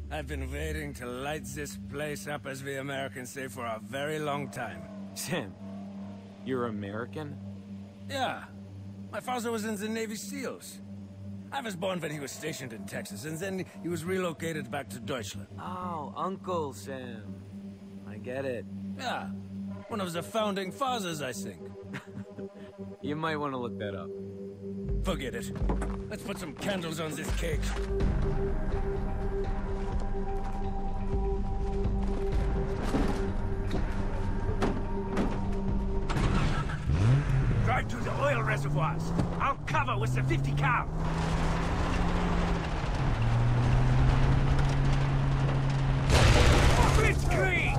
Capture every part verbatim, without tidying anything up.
I've been waiting to light this place up, as we Americans say, for a very long time. Sam, you're American? Yeah. My father was in the Navy SEALs. I was born when he was stationed in Texas, and then he was relocated back to Deutschland. Oh, Uncle Sam. I get it. Yeah. One of the founding fathers, I think. You might want to look that up. Forget it. Let's put some candles on this cake. Drive to the oil reservoirs. I'll cover with the fifty cal. Blitzkrieg!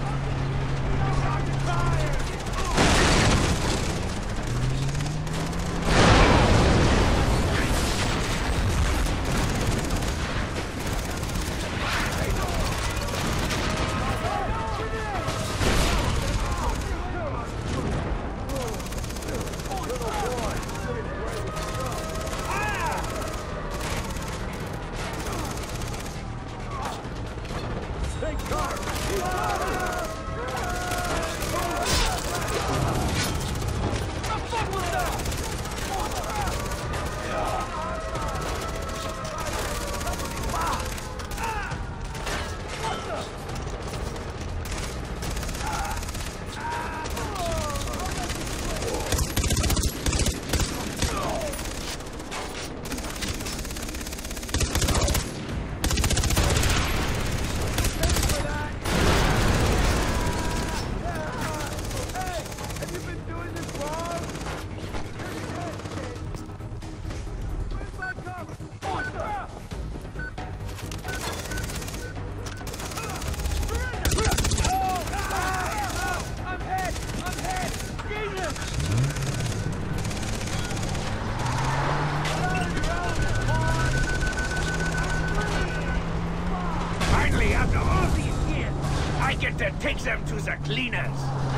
Take them to the cleaners.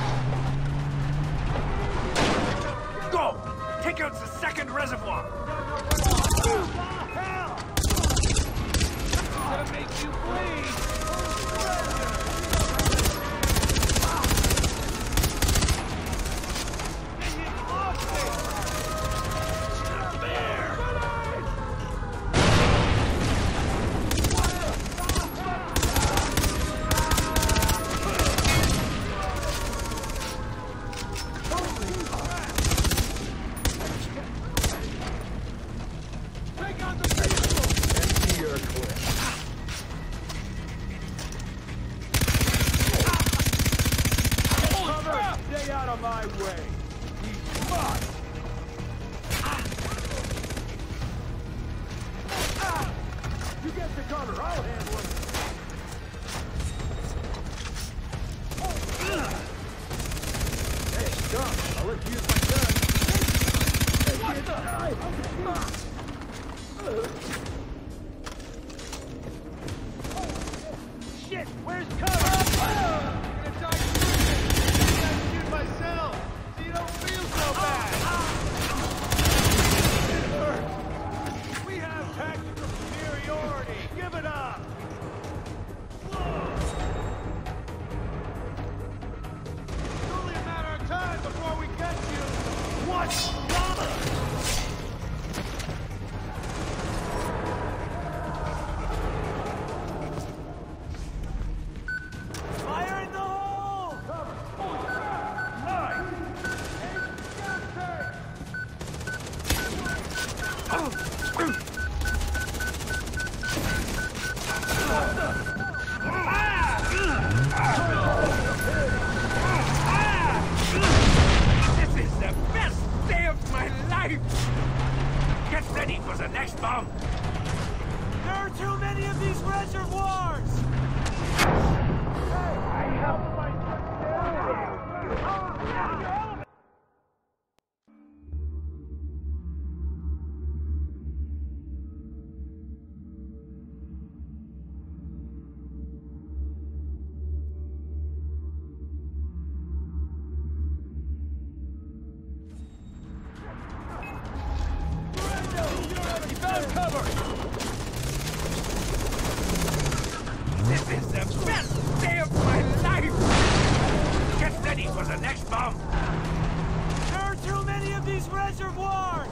Go! Take out the second reservoir. Hell! Gonna make you bleed. Shit, where's cover? I'm gonna die I'm shoot myself, so you don't feel so bad. It hurts. We have tactical superiority. Give it up. It's only a matter of time before we get you. What? Cover! This is the best day of my life! Get ready for the next bomb! There are too many of these reservoirs!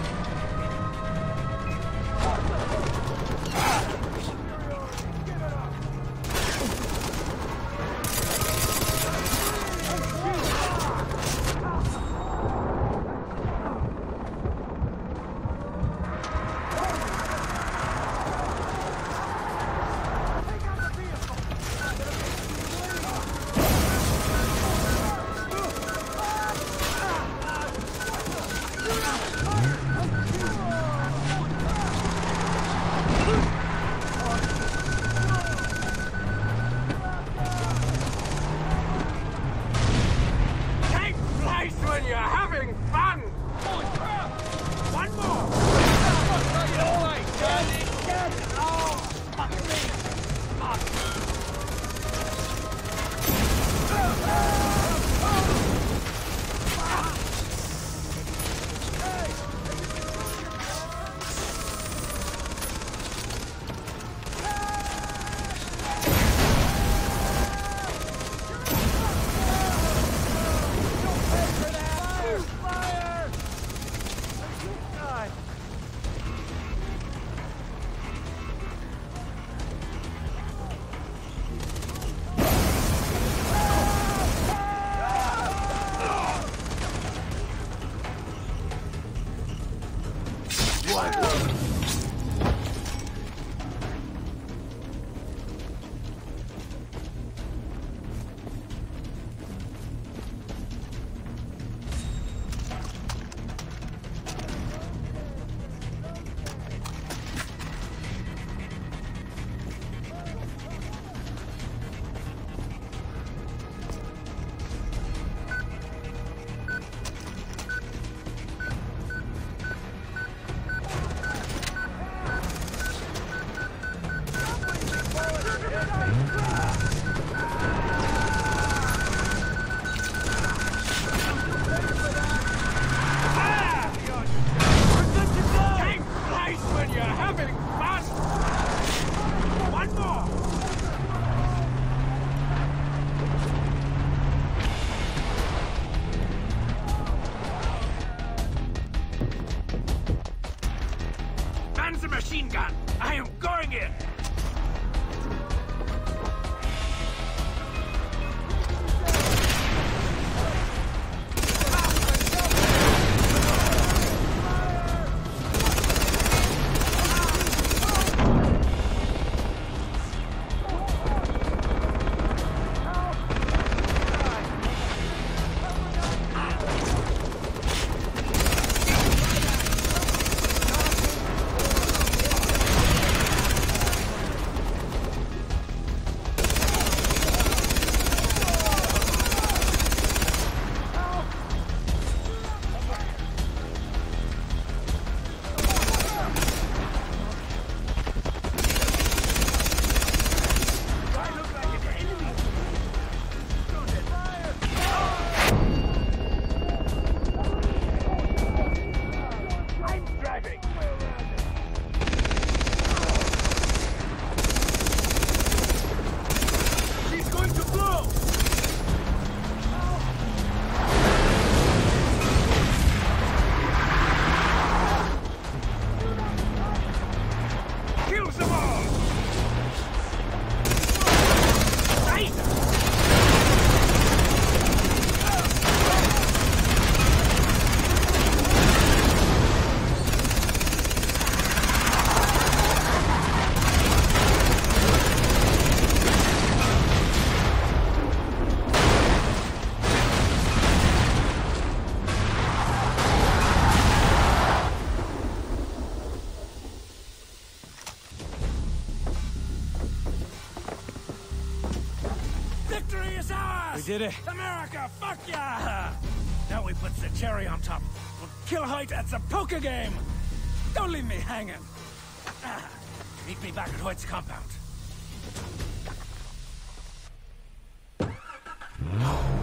Machine gun! I am going in! Victory is ours! We did it. America, fuck yeah! Now we put the cherry on top. We'll kill Hoyt at the poker game! Don't leave me hanging! Ah, meet me back at Hoyt's compound.